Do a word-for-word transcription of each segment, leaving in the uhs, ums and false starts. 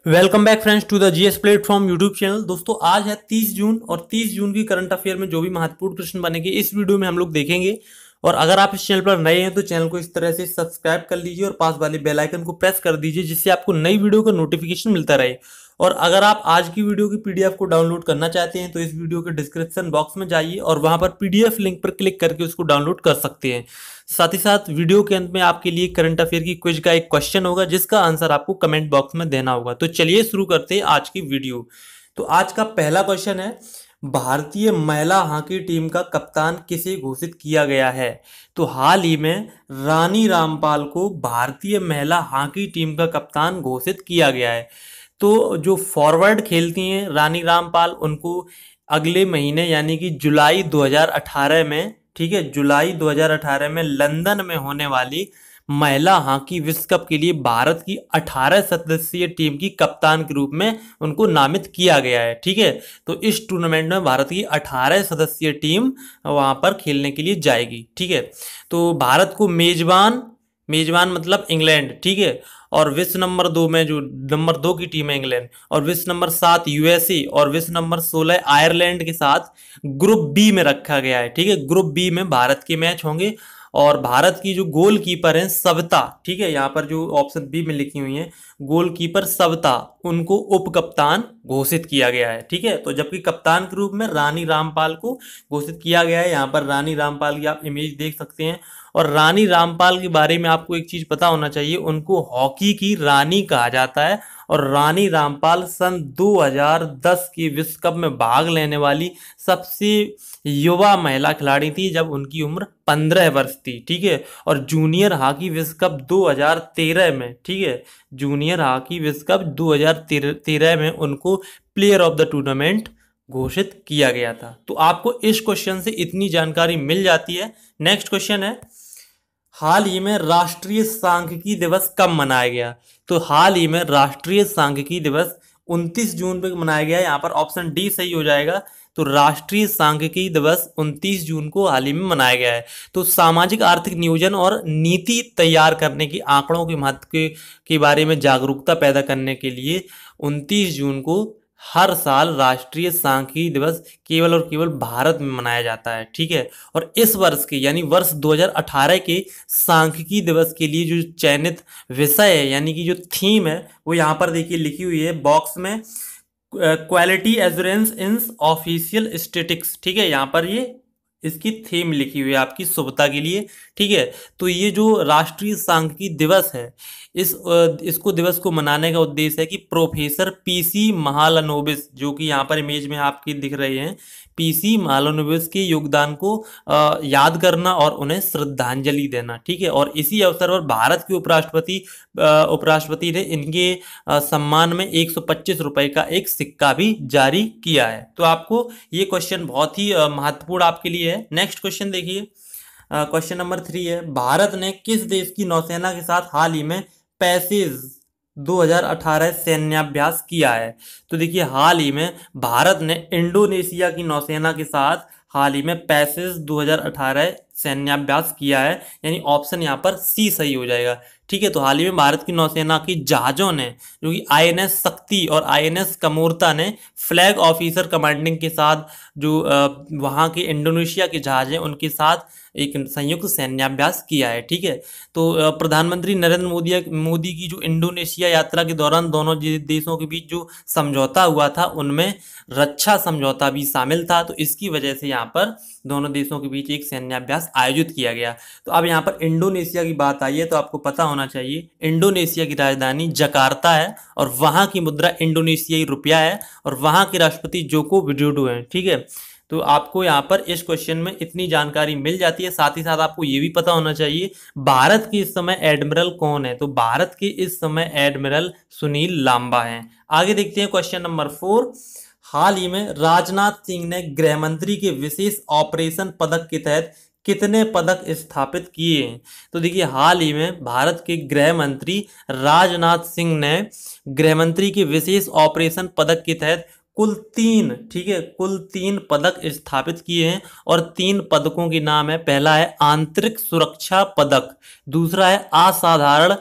Welcome back friends to the GS platform YouTube channel. दोस्तों आज है तीस जून और तीस जून की करंट अफेयर में जो भी महत्वपूर्ण प्रश्न बनेंगे इस वीडियो में हम लोग देखेंगे। और अगर आप इस चैनल पर नए हैं तो चैनल को इस तरह से सब्सक्राइब कर लीजिए और पास वाले बेल आइकन को प्रेस कर दीजिए जिससे आपको नई वीडियो का नोटिफिकेशन मिलता रहे। और अगर आप आज की वीडियो की पीडीएफ को डाउनलोड करना चाहते हैं तो इस वीडियो के डिस्क्रिप्शन बॉक्स में जाइए और वहां पर पीडीएफ लिंक पर क्लिक करके उसको डाउनलोड कर सकते हैं। साथ ही साथ वीडियो के अंत में आपके लिए करंट अफेयर की क्विज का एक क्वेश्चन होगा जिसका आंसर आपको कमेंट बॉक्स में देना होगा। तो चलिए शुरू करते हैं आज की वीडियो। तो आज का पहला क्वेश्चन है, भारतीय महिला हॉकी टीम का कप्तान किसे घोषित किया गया है? तो हाल ही में रानी रामपाल को भारतीय महिला हॉकी टीम का कप्तान घोषित किया गया है। तो जो फॉरवर्ड खेलती हैं रानी रामपाल, उनको अगले महीने यानी कि जुलाई दो हज़ार अठारह में, ठीक है, जुलाई दो हज़ार अठारह में लंदन में होने वाली महिला हॉकी विश्व कप के लिए भारत की अठारह सदस्यीय टीम की कप्तान के रूप में उनको नामित किया गया है। ठीक है, तो इस टूर्नामेंट में भारत की अठारह सदस्यीय टीम वहां पर खेलने के लिए जाएगी। ठीक है, तो भारत को मेजबान मेजबान मतलब इंग्लैंड, ठीक है, और विश्व नंबर दो में जो नंबर दो की टीम है इंग्लैंड, और विश्व नंबर सात यूएसए और विश्व नंबर सोलह आयरलैंड के साथ ग्रुप बी में रखा गया है। ठीक है, ग्रुप बी में भारत के मैच होंगे और भारत की जो गोलकीपर हैं सविता, ठीक है, यहाँ पर जो ऑप्शन बी में लिखी हुई है गोलकीपर सविता, उनको उप कप्तान घोषित किया गया है। ठीक है, तो जबकि कप्तान के रूप में रानी रामपाल को घोषित किया गया है। यहाँ पर रानी रामपाल की आप इमेज देख सकते हैं। और रानी रामपाल के बारे में आपको एक चीज पता होना चाहिए, उनको हॉकी की रानी कहा जाता है। और रानी रामपाल सन दो हज़ार दस की विश्व कप में भाग लेने वाली सबसे युवा महिला खिलाड़ी थी जब उनकी उम्र पंद्रह वर्ष थी। ठीक है, और जूनियर हॉकी विश्व कप दो हज़ार तेरह में, ठीक है, जूनियर हॉकी विश्व कप दो हज़ार तेरह में उनको प्लेयर ऑफ द टूर्नामेंट घोषित किया गया था। तो आपको इस क्वेश्चन से इतनी जानकारी मिल जाती है। नेक्स्ट क्वेश्चन है, हाल ही में राष्ट्रीय सांख्यिकी दिवस कब मनाया गया? तो हाल ही में राष्ट्रीय सांख्यिकी दिवस उनतीस जून पे मनाया गया है। यहाँ पर ऑप्शन डी सही हो जाएगा। तो राष्ट्रीय सांख्यिकी दिवस उनतीस जून को हाल ही में मनाया गया है। तो सामाजिक आर्थिक नियोजन और नीति तैयार करने की आंकड़ों के महत्व के, के बारे में जागरूकता पैदा करने के लिए उनतीस जून को हर साल राष्ट्रीय सांख्यिकी दिवस केवल और केवल भारत में मनाया जाता है। ठीक है, और इस वर्ष के यानी वर्ष दो हज़ार अठारह के सांख्यिकी दिवस के लिए जो चयनित विषय है यानी कि जो थीम है वो यहाँ पर देखिए लिखी हुई है बॉक्स में, quality assurance in official statistics. ठीक है, यहाँ पर ये इसकी थीम लिखी हुई है आपकी सुविधा के लिए। ठीक है, तो ये जो राष्ट्रीय सांख्यिकी दिवस है इस इसको दिवस को मनाने का उद्देश्य है कि प्रोफेसर पीसी महालनोबिस, जो कि यहाँ पर इमेज में आपकी दिख रहे हैं, पीसी महालनोबिस के योगदान को आ, याद करना और उन्हें श्रद्धांजलि देना। ठीक है, और इसी अवसर पर भारत के उपराष्ट्रपति उपराष्ट्रपति ने इनके आ, सम्मान में एक सौ पच्चीस रुपए का एक सिक्का भी जारी किया है। तो आपको ये क्वेश्चन बहुत ही महत्वपूर्ण आपके लिए है। नेक्स्ट क्वेश्चन देखिए, क्वेश्चन नंबर थ्री है, भारत ने किस देश की नौसेना के साथ हाल ही में पैसेज दो हज़ार अठारह सैन्याभ्यास किया है? तो देखिए हाल ही में भारत ने इंडोनेशिया की नौसेना के साथ हाल ही में पैसेज दो हज़ार अठारह सैन्याभ्यास किया है, यानी ऑप्शन यहाँ पर सी सही हो जाएगा। ठीक है, तो हाल ही में भारत की नौसेना की जहाजों ने, जो कि आईएनएस शक्ति और आईएनएस कमोरता ने फ्लैग ऑफिसर कमांडिंग के साथ जो वहाँ के इंडोनेशिया के जहाज हैं उनके साथ एक संयुक्त सैन्याभ्यास किया है। ठीक है, तो प्रधानमंत्री नरेंद्र मोदी मोदी की जो इंडोनेशिया यात्रा के दौरान दोनों देशों के बीच जो समझौता हुआ था उनमें रक्षा समझौता भी शामिल था। तो इसकी वजह से यहाँ पर दोनों देशों के बीच एक सैन्याभ्यास आयोजित किया गया। तो अब यहाँ पर इंडोनेशिया की बात आई है तो आपको पता होना चाहिए इंडोनेशिया की राजधानी जकार्ता है और वहाँ की मुद्रा इंडोनेशियाई रुपया है और वहाँ के राष्ट्रपति जोको विडोडो हैं। ठीक है, तो आपको यहाँ पर इस क्वेश्चन में इतनी जानकारी मिल जाती है। साथ ही साथ आपको ये भी पता होना चाहिए भारत के इस समय एडमिरल कौन है? तो भारत के इस समय एडमिरल सुनील लांबा हैं। आगे देखते हैं क्वेश्चन नंबर फोर, हाल ही में राजनाथ सिंह ने गृह मंत्री के विशेष ऑपरेशन पदक के तहत कितने पदक स्थापित किए हैं? तो देखिए हाल ही में भारत के गृह मंत्री राजनाथ सिंह ने गृह मंत्री के विशेष ऑपरेशन पदक के तहत कुल तीन, ठीक है, कुल तीन पदक स्थापित किए हैं। और तीन पदकों के नाम है, पहला है आंतरिक सुरक्षा पदक, दूसरा है असाधारण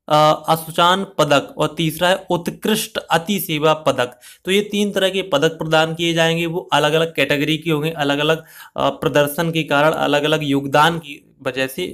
अशुचान पदक और तीसरा है उत्कृष्ट अति सेवा पदक। तो ये तीन तरह के पदक प्रदान किए जाएंगे, वो अलग अलग कैटेगरी के होंगे, अलग अलग प्रदर्शन के कारण, अलग अलग योगदान की वजह से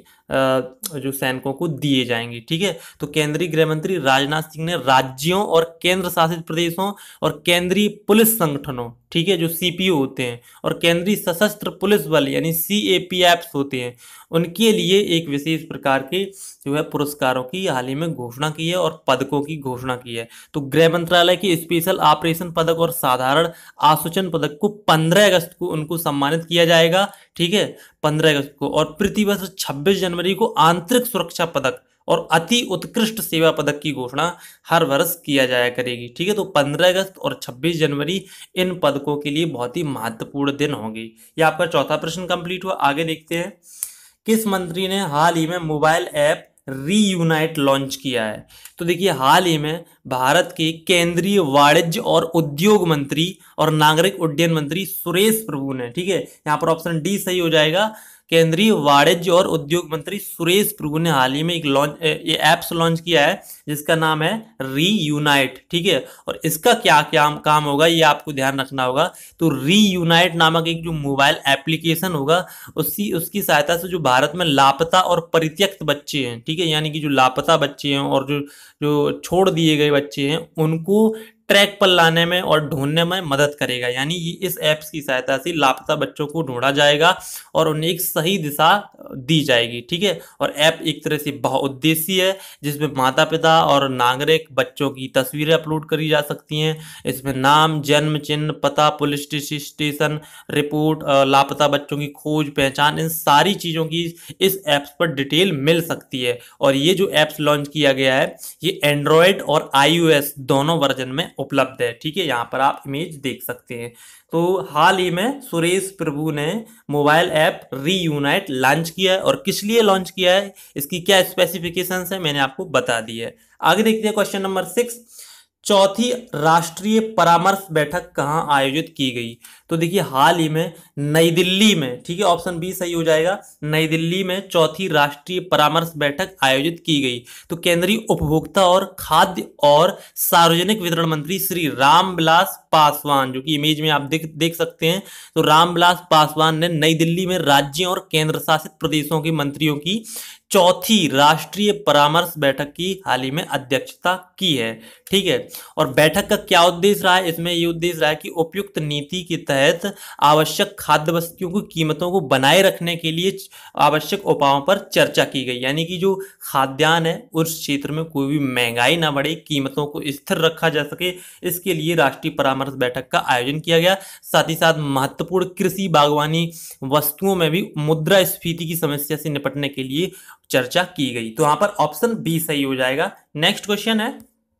जो सैनिकों को दिए जाएंगे। ठीक है, तो केंद्रीय गृह मंत्री राजनाथ सिंह ने राज्यों और केंद्र शासित प्रदेशों और केंद्रीय पुलिस संगठनों, ठीक है, जो सीपीओ होते हैं, और केंद्रीय सशस्त्र पुलिस बल यानी सीएपीएफ्स होते हैं, उनके लिए एक विशेष प्रकार के जो है पुरस्कारों की हाल ही में घोषणा की है और पदकों की घोषणा की है। तो गृह मंत्रालय की स्पेशल ऑपरेशन पदक और साधारण आसूचन पदक को पंद्रह अगस्त को उनको सम्मानित किया जाएगा। ठीक है, पंद्रह अगस्त को। और प्रतिवर्ष छब्बीस जनवरी को आंतरिक सुरक्षा पदक और अति उत्कृष्ट सेवा पदक की घोषणा हर वर्ष किया जाया करेगी। ठीक है, तो पंद्रह अगस्त और छब्बीस जनवरी इन पदकों के लिए बहुत ही महत्वपूर्ण दिन होंगे। ये आपका चौथा प्रश्न कंप्लीट हुआ। आगे देखते हैं, किस मंत्री ने हाल ही में मोबाइल ऐप रीयूनाइट लॉन्च किया है? तो देखिए, हाल ही में भारत के केंद्रीय वाणिज्य और उद्योग मंत्री और नागरिक उड्डयन मंत्री सुरेश प्रभु ने, ठीक है, यहाँ पर ऑप्शन डी सही हो जाएगा, केंद्रीय वाणिज्य और उद्योग मंत्री सुरेश प्रभु ने हाल ही में एक लॉन्च ये ऐप्स लॉन्च किया है जिसका नाम है रीयूनाइट। ठीक है, और इसका क्या क्या काम होगा ये आपको ध्यान रखना होगा। तो रीयूनाइट नामक एक जो मोबाइल एप्लीकेशन होगा, उसी उसकी सहायता से जो भारत में लापता और परित्यक्त बच्चे हैं, ठीक है, यानी कि जो लापता बच्चे हैं और जो जो छोड़ दिए गए बच्चे हैं, उनको ट्रैक पर लाने में और ढूंढने में मदद करेगा। यानी ये इस ऐप्स की सहायता से लापता बच्चों को ढूंढा जाएगा और उन्हें एक सही दिशा दी जाएगी। ठीक है, और ऐप एक तरह से बहुउद्देशीय है जिसमें माता पिता और नागरिक बच्चों की तस्वीरें अपलोड करी जा सकती हैं। इसमें नाम, जन्म चिन्ह, पता, पुलिस स्टेशन रिपोर्ट, लापता बच्चों की खोज पहचान, इन सारी चीज़ों की इस ऐप्स पर डिटेल मिल सकती है। और ये जो ऐप्स लॉन्च किया गया है ये एंड्रॉयड और आईओएस दोनों वर्जन में उपलब्ध है। ठीक है, यहाँ पर आप इमेज देख सकते हैं। तो हाल ही में सुरेश प्रभु ने मोबाइल ऐप रीयूनाइट लॉन्च किया है, और किस लिए लॉन्च किया है, इसकी क्या स्पेसिफिकेशंस है, मैंने आपको बता दी है। आगे देखते हैं क्वेश्चन नंबर सिक्स, चौथी राष्ट्रीय परामर्श बैठक कहाँ आयोजित की गई? तो देखिए, हाल ही में नई दिल्ली में, ठीक है, ऑप्शन बी सही हो जाएगा, नई दिल्ली में चौथी राष्ट्रीय परामर्श बैठक आयोजित की गई। तो केंद्रीय उपभोक्ता और खाद्य और सार्वजनिक वितरण मंत्री श्री रामविलास पासवान, जो कि इमेज में आप देख देख सकते हैं, तो रामविलास पासवान ने नई दिल्ली में राज्यों और केंद्र शासित प्रदेशों के मंत्रियों की चौथी राष्ट्रीय परामर्श बैठक की हाल ही में अध्यक्षता की है। ठीक है, और बैठक का क्या उद्देश्य रहा है? इसमें यह उद्देश्य रहा है कि उपयुक्त नीति के तहत आवश्यक खाद्य वस्तुओं की कीमतों को बनाए रखने के लिए आवश्यक उपायों पर चर्चा की गई। यानी कि जो खाद्यान्न है उस क्षेत्र में कोई भी महंगाई ना बढ़े, कीमतों को स्थिर रखा जा सके, इसके लिए राष्ट्रीय परामर्श बैठक का आयोजन किया गया। साथ ही साथ महत्वपूर्ण कृषि बागवानी वस्तुओं में भी मुद्रास्फीति की समस्या से निपटने के लिए चर्चा की गई। तो यहां पर ऑप्शन बी सही हो जाएगा। नेक्स्ट क्वेश्चन है,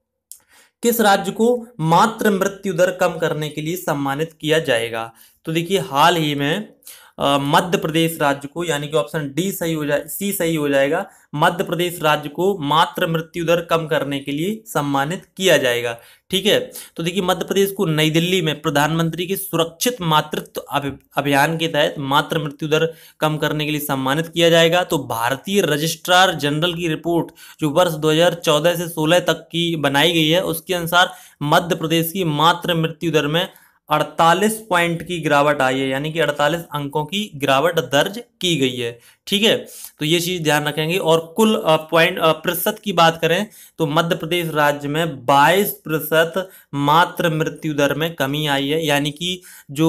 किस राज्य को मातृ मृत्यु दर कम करने के लिए सम्मानित किया जाएगा? तो देखिए, हाल ही में मध्य प्रदेश राज्य को, यानी कि ऑप्शन डी सही हो जाए सी सही हो जाएगा, मध्य प्रदेश राज्य को मातृ मृत्यु दर कम करने के लिए सम्मानित किया जाएगा। ठीक है, तो देखिए, मध्य प्रदेश को नई दिल्ली में प्रधानमंत्री के सुरक्षित मातृत्व अभियान के तहत मातृ मृत्यु दर कम करने के लिए सम्मानित किया जाएगा। तो भारतीय रजिस्ट्रार जनरल की रिपोर्ट जो वर्ष दो हज़ार चौदह से सोलह तक की बनाई गई है, उसके अनुसार मध्य प्रदेश की मातृ मृत्यु दर में अड़तालीस पॉइंट की गिरावट आई है, यानी कि अड़तालीस अंकों की गिरावट दर्ज की गई है। ठीक है, तो ये चीज ध्यान रखेंगे। और कुल पॉइंट प्रतिशत की बात करें तो मध्य प्रदेश राज्य में बाईस प्रतिशत मातृ मृत्यु दर में कमी आई है। यानी कि जो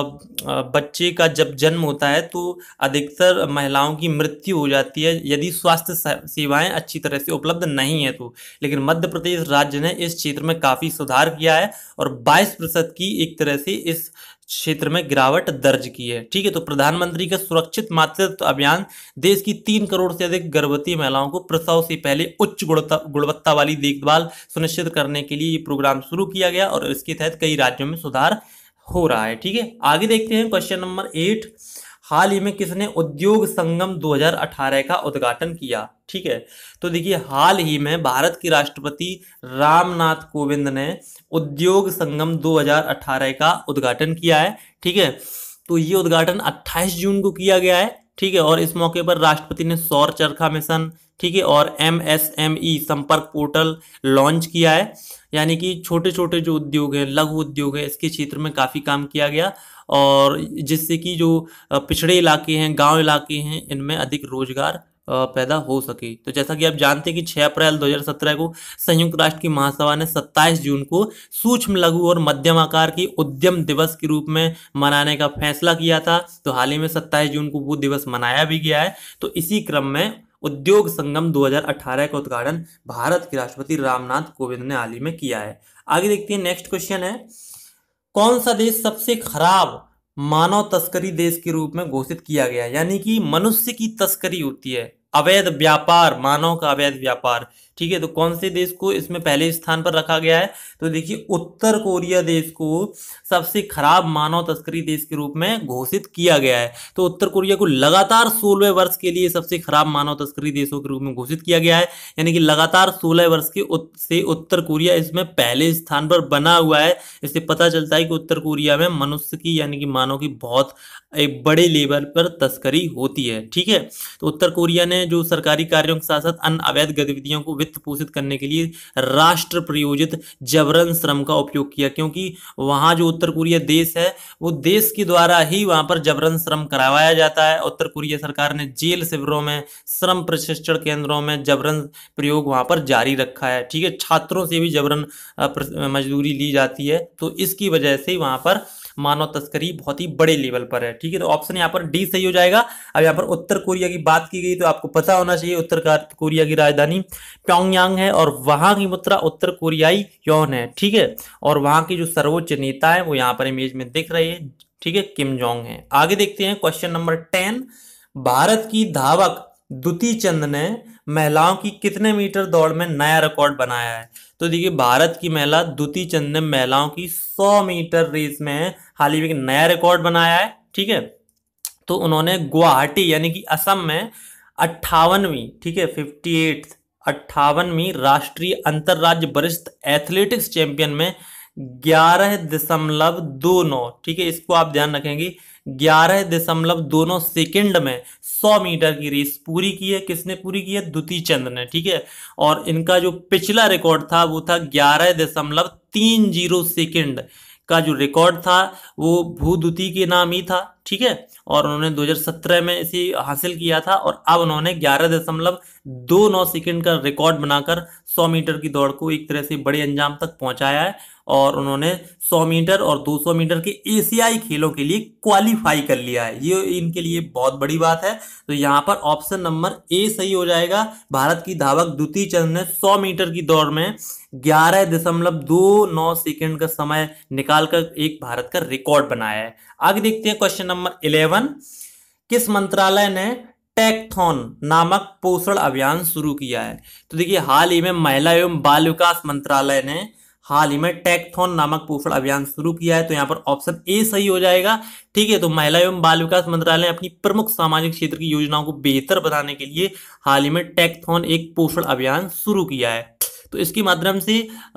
बच्चे का जब जन्म होता है तो अधिकतर महिलाओं की मृत्यु हो जाती है यदि स्वास्थ्य सेवाएं अच्छी तरह से उपलब्ध नहीं है तो। लेकिन मध्य प्रदेश राज्य ने इस क्षेत्र में काफी सुधार किया है और बाईस प्रतिशत की एक तरह से इस क्षेत्र में गिरावट दर्ज की है। ठीक है, तो प्रधानमंत्री का सुरक्षित मातृत्व अभियान देश की तीन करोड़ से अधिक गर्भवती महिलाओं को प्रसव से पहले उच्च गुणवत्ता गुणवत्ता वाली देखभाल सुनिश्चित करने के लिए ये प्रोग्राम शुरू किया गया और इसके तहत कई राज्यों में सुधार हो रहा है। ठीक है, आगे देखते हैं क्वेश्चन नंबर एट, हाल ही में किसने उद्योग संगम दो हज़ार अठारह का उद्घाटन किया? ठीक है, तो देखिए, हाल ही में भारत के राष्ट्रपति रामनाथ कोविंद ने उद्योग संगम दो हज़ार अठारह का उद्घाटन किया है। ठीक है, तो ये उद्घाटन अट्ठाईस जून को किया गया है। ठीक है, और इस मौके पर राष्ट्रपति ने सौर चरखा मिशन, ठीक है, और एम एस एम ई संपर्क पोर्टल लॉन्च किया है, यानी कि छोटे छोटे जो उद्योग हैं, लघु उद्योग है, इसके क्षेत्र में काफ़ी काम किया गया, और जिससे कि जो पिछड़े इलाके हैं, गांव इलाके हैं, इनमें अधिक रोजगार पैदा हो सके। तो जैसा कि आप जानते हैं कि छह अप्रैल दो हज़ार सत्रह को संयुक्त राष्ट्र की महासभा ने सत्ताईस जून को सूक्ष्म, लघु और मध्यम आकार की उद्यम दिवस के रूप में मनाने का फैसला किया था। तो हाल ही में सत्ताईस जून को वो दिवस मनाया भी गया है। तो इसी क्रम में उद्योग संगम दो हज़ार अठारह का उद्घाटन भारत के राष्ट्रपति रामनाथ कोविंद ने हाल ही में किया है। आगे देखते हैं, नेक्स्ट क्वेश्चन है, कौन सा देश सबसे खराब मानव तस्करी देश के रूप में घोषित किया गया? यानी कि मनुष्य की तस्करी होती है, अवैध व्यापार, मानव का अवैध व्यापार, ठीक है। तो कौन से देश को इसमें पहले स्थान पर रखा गया है? तो देखिए, उत्तर कोरिया देश को सबसे खराब मानव तस्करी देश के रूप में घोषित किया गया है। तो उत्तर कोरिया को लगातार सोलह वर्ष के लिए सबसे खराब मानव तस्करी देशों के रूप में घोषित किया गया है, यानी कि लगातार सोलह वर्ष के उत, से उत्तर कोरिया इसमें पहले स्थान पर बना हुआ है। इससे पता चलता है कि उत्तर कोरिया में मनुष्य की, यानी कि मानव की बहुत एक बड़े लेवल पर तस्करी होती है, ठीक है। तो उत्तर कोरिया ने जो सरकारी कार्यों के साथ साथ अन्य अवैध गतिविधियों को वित्त पोषित करने के लिए राष्ट्र प्रयोजित जबरन श्रम का उपयोग किया, क्योंकि वहां जो उत्तर कोरिया देश है, वो देश के द्वारा ही वहां पर जबरन श्रम करवाया जाता है। उत्तर कोरिया सरकार ने जेल शिविरों में, श्रम प्रशिक्षण केंद्रों में जबरन प्रयोग वहां पर जारी रखा है, ठीक है। छात्रों से भी जबरन मजदूरी ली जाती है। तो इसकी वजह से वहां पर मानव तस्करी बहुत ही बड़े लेवल पर है, ठीक है। तो ऑप्शन यहाँ पर डी सही हो जाएगा। अब यहाँ पर उत्तर कोरिया की बात की गई तो आपको पता होना चाहिए उत्तर कोरिया की राजधानी प्योंगयांग है और वहां की मुद्रा उत्तर कोरियाई योन है, ठीक है। और वहां की जो सर्वोच्च नेता है वो यहाँ पर इमेज में दिख रही है, ठीक है, किम जोंग है। आगे देखते हैं क्वेश्चन नंबर टेन, भारत की धावक दुती चंद ने महिलाओं की कितने मीटर दौड़ में नया रिकॉर्ड बनाया है? तो देखिए, भारत की महिला दुती चंद ने महिलाओं की सौ मीटर रेस में हाल ही में एक नया रिकॉर्ड बनाया है, ठीक है। तो उन्होंने गुवाहाटी यानी कि असम में अट्ठावनवीं, ठीक है, फिफ्टी एट अट्ठावनवीं राष्ट्रीय अंतरराज्य वरिष्ठ एथलेटिक्स चैंपियन में ग्यारह दशमलव दो नौ, ठीक है, इसको आप ध्यान रखेंगे, ग्यारह दशमलव दो नौ सेकेंड में सौ मीटर की रेस पूरी की है। किसने पूरी की है? दुती चंद ने, ठीक है। और इनका जो पिछला रिकॉर्ड था वो था ग्यारह दशमलव तीन जीरो सेकेंड का जो रिकॉर्ड था वो भूदुती के नाम ही था, ठीक है। और उन्होंने दो हज़ार सत्रह में इसे हासिल किया था और अब उन्होंने ग्यारह दशमलव दो नौ सेकेंड का रिकॉर्ड बनाकर सौ मीटर की दौड़ को एक तरह से बड़े अंजाम तक पहुंचाया है। और उन्होंने सौ मीटर और दो सौ मीटर के एशियाई खेलों के लिए क्वालिफाई कर लिया है। ये इनके लिए बहुत बड़ी बात है। तो यहाँ पर ऑप्शन नंबर ए सही हो जाएगा। भारत की धावक दुती चंद ने सौ मीटर की दौड़ में ग्यारह दशमलव दो नौ सेकेंड का समय निकालकर एक भारत का रिकॉर्ड बनाया है। आगे देखते हैं क्वेश्चन नंबर इलेवन, किस मंत्रालय ने टेकथॉन नामक पोषण अभियान शुरू किया है? तो देखिए, हाल ही में महिला एवं बाल विकास मंत्रालय ने हाल ही में टेकथॉन नामक पोषण अभियान शुरू किया है। तो यहाँ पर ऑप्शन ए सही हो जाएगा, ठीक है। तो महिला एवं बाल विकास मंत्रालय ने अपनी प्रमुख सामाजिक क्षेत्र की योजनाओं को बेहतर बनाने के लिए हाल ही में टेकथॉन एक पोषण अभियान शुरू किया है। तो इसके माध्यम से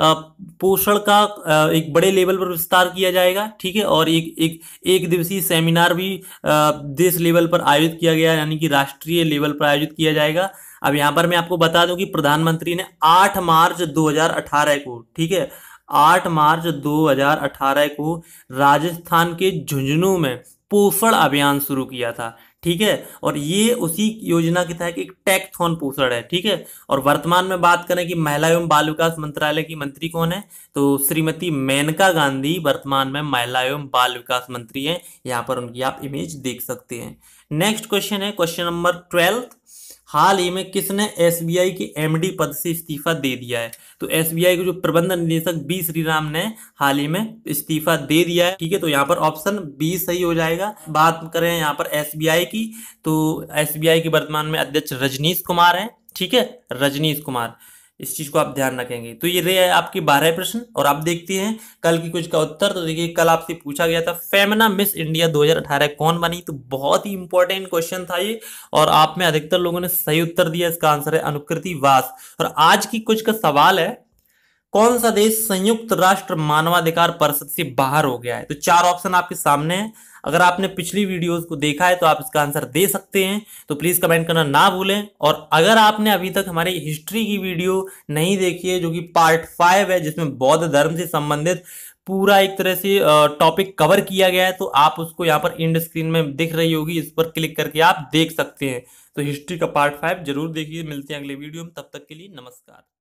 पोषण का एक बड़े लेवल पर विस्तार किया जाएगा, ठीक है। और एक एक एक दिवसीय सेमिनार भी देश लेवल पर आयोजित किया गया, यानी कि राष्ट्रीय लेवल पर आयोजित किया जाएगा। अब यहाँ पर मैं आपको बता दूं कि प्रधानमंत्री ने आठ मार्च दो हज़ार अठारह को, ठीक है, आठ मार्च दो हज़ार अठारह को राजस्थान के झुंझुनू में पोषण अभियान शुरू किया था, ठीक है। और ये उसी योजना के तहत एक टेकथॉन पोषण है, ठीक है। और वर्तमान में बात करें कि महिला एवं बाल विकास मंत्रालय की मंत्री कौन है, तो श्रीमती मेनका गांधी वर्तमान में महिला एवं बाल विकास मंत्री हैं। यहाँ पर उनकी आप इमेज देख सकते हैं। नेक्स्ट क्वेश्चन है क्वेश्चन नंबर ट्वेल्व, हाल ही में किसने एसबीआई के एमडी पद से इस्तीफा दे दिया है? तो एसबीआई के जो प्रबंध निदेशक बी श्रीराम ने हाल ही में इस्तीफा दे दिया है, ठीक है। तो यहाँ पर ऑप्शन बी सही हो जाएगा। बात करें यहाँ पर एसबीआई की, तो एसबीआई के वर्तमान में अध्यक्ष रजनीश कुमार हैं, ठीक है, रजनीश कुमार, इस चीज को आप ध्यान रखेंगे। तो ये रहे आपके बारह प्रश्न और आप देखते हैं कल की कुछ का उत्तर। तो देखिए, कल आपसे पूछा गया था फेमिना मिस इंडिया दो हज़ार अठारह कौन बनी? तो बहुत ही इंपॉर्टेंट क्वेश्चन था ये और आप में अधिकतर लोगों ने सही उत्तर दिया। इसका आंसर है अनुकृति वास। और आज की कुछ का सवाल है, कौन सा देश संयुक्त राष्ट्र मानवाधिकार परिषद से बाहर हो गया है? तो चार ऑप्शन आपके सामने है। अगर आपने पिछली वीडियोस को देखा है तो आप इसका आंसर दे सकते हैं, तो प्लीज कमेंट करना ना भूलें। और अगर आपने अभी तक हमारी हिस्ट्री की वीडियो नहीं देखी है, जो कि पार्ट फाइव है, जिसमें बौद्ध धर्म से संबंधित पूरा एक तरह से टॉपिक कवर किया गया है, तो आप उसको यहाँ पर इंड स्क्रीन में दिख रही होगी, इस पर क्लिक करके आप देख सकते हैं। तो हिस्ट्री का पार्ट फाइव जरूर देखिए। मिलते हैं अगले वीडियो में, तब तक के लिए नमस्कार।